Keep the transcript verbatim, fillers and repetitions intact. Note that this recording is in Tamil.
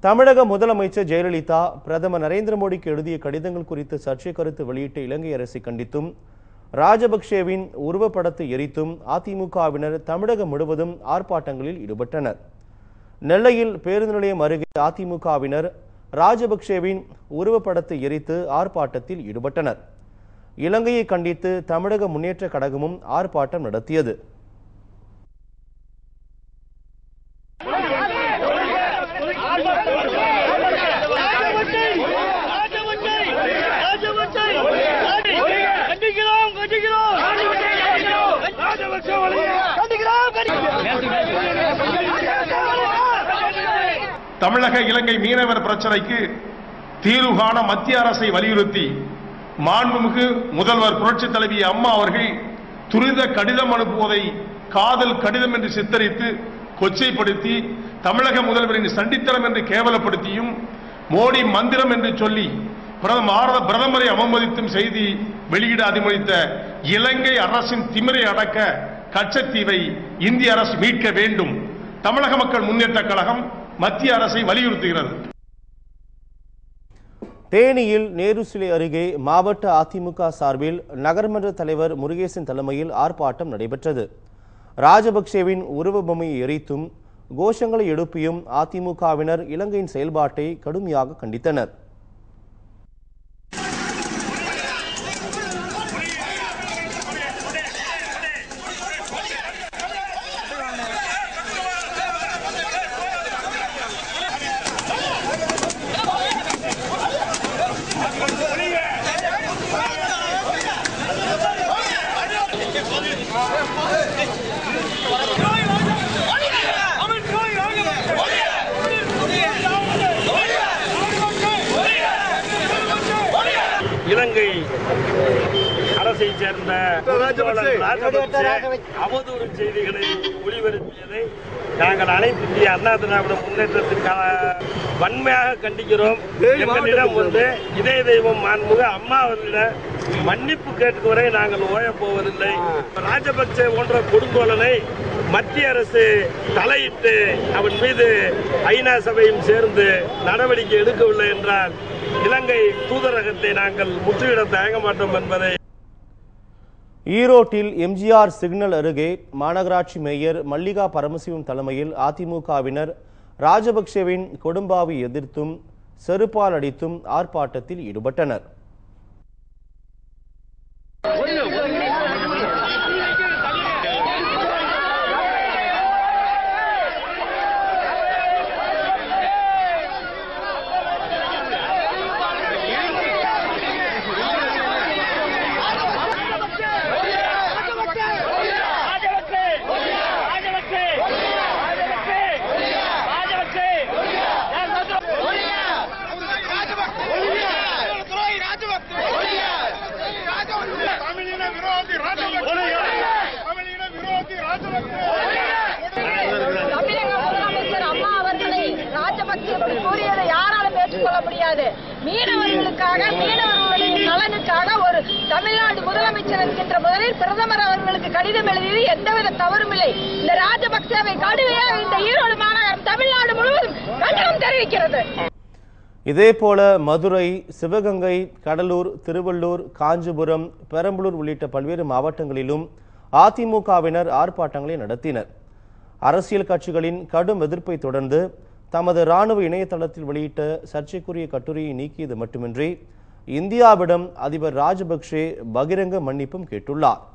தமிழக முதலமைச்சர் ஜெயலலிதா பிரதமர் நரேந்திர மோடிக்கு எழுதிய கடிதங்கள் குறித்து சர்ச்சை கருத்து வெளியிட்ட இலங்கை அரசை கண்டித்தும் ராஜபக்சேவின் உருவப்படத்தை எரித்தும் அதிமுகவினர் தமிழகம் முழுவதும் ஆர்ப்பாட்டங்களில் ஈடுபட்டனர். நெல்லையில் பேருந்து நிலையம் அருகே அதிமுகவினர் ராஜபக்சேவின் உருவப்படத்தை எரித்து ஆர்ப்பாட்டத்தில் ஈடுபட்டனர். இலங்கையை கண்டித்து தமிழக முன்னேற்ற கழகமும் ஆர்ப்பாட்டம் நடத்தியது. தமிழக இலங்கை மீனவர் பிரச்சனைக்கு தீர்வு காண மத்திய அரசை வலியுறுத்தி மாண்புமிகு முதல்வர் புரட்சித் தலைவி அம்மா அவர்கள் துரித கடிதம் அனுப்புவதை காதல் கடிதம் என்று சித்தரித்து கொச்சைப்படுத்தி தமிழக முதல்வரின் சண்டித்தனம் என்று கேவலப்படுத்தியும் மோடி மந்திரம் என்று சொல்லி பிரதமரை அவமதித்தும் செய்தி வெளியிட அனுமதித்த இலங்கை அரசின் திமிரை அடக்க கச்சத்தீவை இந்திய அரசு மீட்க வேண்டும். தமிழக மக்கள் முன்னேற்ற கழகம் மத்திய அரசை வலியுறுத்துகிறது. தேனியில் நேரு சிலை அருகே மாவட்ட அதிமுக சார்பில் நகர்மன்ற தலைவர் முருகேசன் தலைமையில் ஆர்ப்பாட்டம் நடைபெற்றது. ராஜபக்சேவின் உருவ பொம்மையை எரித்தும் கோஷங்களை எழுப்பியும் அதிமுகவினர் இலங்கையின் செயல்பாட்டை கடுமையாக கண்டித்தனர். இலங்கை அரசை சேர்ந்த அவதூறு செய்திகளை ஒளிபரப்பியதை நாங்கள் அனைத்து இந்திய அண்ணா திராவிட முன்னேற்றத்திற்கான வன்மையாக கண்டிக்கிறோம். எங்களிடம் வந்து இதய தெய்வம் மாண்புமிகு அம்மா அவர்களிடம் மன்னிப்பு கேட்கும் வரை நாங்கள் ஓயப் போவதில்லை. ராஜபக்சே போன்ற கொடுங்கோலனை மத்திய அரசு தலையிட்டு அவன் மீது ஐநா சபையும் சேர்ந்து நடவடிக்கை எடுக்கவில்லை என்றால் இலங்கை தூதரகத்தை நாங்கள் முற்றுகிட தயங்க மாட்டோம் என்பதை. ஈரோட்டில் எம்ஜிஆர் சிக்னல் அருகே மாநகராட்சி மேயர் மல்லிகா பரமசிவம் தலைமையில் அதிமுகவினர் ராஜபக்சேவின் கொடும்பாவை எதிர்த்தும் செருப்பால் அடித்தும் ஆர்ப்பாட்டத்தில் ஈடுபட்டனர். கூறியதை யாராலும் ஏற்றுக்கொள்ள முடியாது. மீனவர்களுக்காக மீனவர்களின் நலனுக்காக ஒரு தமிழ்நாடு முதலமைச்சர் என்கின்ற முதலில் பிரதமர் அவர்களுக்கு கடிதம் எழுதியது எந்தவித தவறும் இல்லை. இந்த ராஜபக்சேவை கடுமையாக இந்த ஈரோடு மாநகரம் தமிழ்நாடு முழுவதும் கண்டனம் தெரிவிக்கிறது. இதேபோல மதுரை, சிவகங்கை, கடலூர், திருவள்ளூர், காஞ்சிபுரம், பெரம்பலூர் உள்ளிட்ட பல்வேறு மாவட்டங்களிலும் அதிமுகவினர் ஆர்ப்பாட்டங்களை நடத்தினர். அரசியல் கட்சிகளின் கடும் எதிர்ப்பை தொடர்ந்து தமது ராணுவ இணையதளத்தில் வெளியிட்ட சர்ச்சைக்குரிய கட்டுரையை நீக்கியது மட்டுமின்றி இந்தியாவிடம் அதிபர் ராஜபக்சே பகிரங்க மன்னிப்பும் கேட்டுள்ளார்.